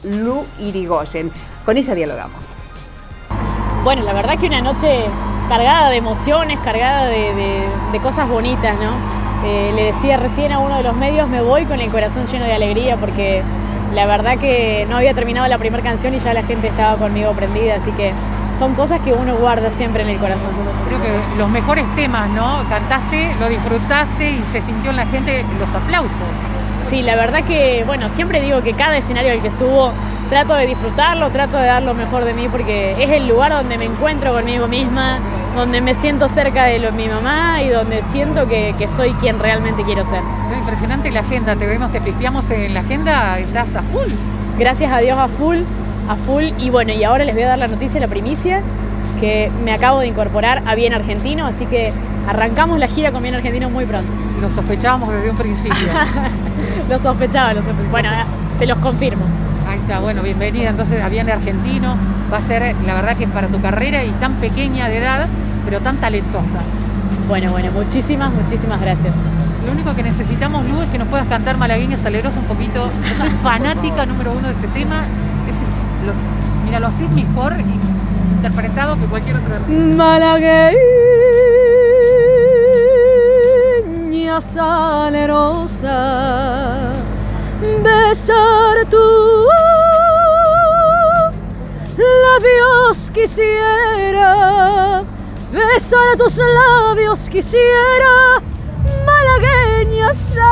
Lu Irigoyen. Con ella dialogamos. Bueno, la verdad que una noche cargada de emociones, cargada de cosas bonitas, ¿no? Le decía recién a uno de los medios, me voy con el corazón lleno de alegría porque la verdad que no había terminado la primera canción y ya la gente estaba conmigo prendida, así que son cosas que uno guarda siempre en el corazón. Creo que los mejores temas, ¿no? Cantaste, lo disfrutaste y se sintió en la gente los aplausos. Sí, la verdad que, bueno, siempre digo que cada escenario al que subo trato de disfrutarlo, trato de dar lo mejor de mí porque es el lugar donde me encuentro conmigo misma, donde me siento cerca de mi mamá y donde siento que soy quien realmente quiero ser. Es impresionante la agenda, te vemos, te pisteamos en la agenda, estás a full. Gracias a Dios a full y bueno, y ahora les voy a dar la noticia, la primicia, que me acabo de incorporar a Bien Argentino, así que arrancamos la gira con Bien Argentino muy pronto. Lo sospechábamos desde un principio. Lo sospechaba. Bueno, se los confirmo. Ahí está, bueno, bienvenida entonces a Bien Argentino. Va a ser, la verdad que para tu carrera y tan pequeña de edad, pero tan talentosa. Bueno, muchísimas gracias. Lo único que necesitamos, Lu, es que nos puedas cantar Malagueña Salerosa un poquito. Yo soy fanática número 1 de ese tema. Mira, lo haces mejor interpretado que cualquier otro artista. Malagueña salerosa, besar tus labios quisiera, besar tus labios quisiera, malagueña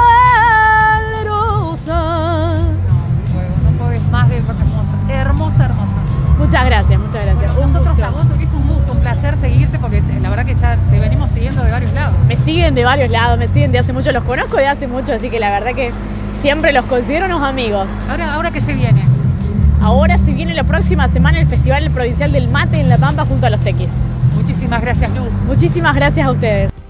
salerosa. No podés más de hermosa. Muchas gracias. Bueno, nosotros a vos es un gusto, un placer seguirte porque la verdad que ya te venimos siguiendo de varios lados. Me siguen de varios lados, me siguen de hace mucho, los conozco de hace mucho, así que la verdad que siempre los considero unos amigos. Ahora ¿qué se viene? Ahora se viene la próxima semana el Festival Provincial del Mate en La Pampa junto a los Tequis. Muchísimas gracias, Lu. Muchísimas gracias a ustedes.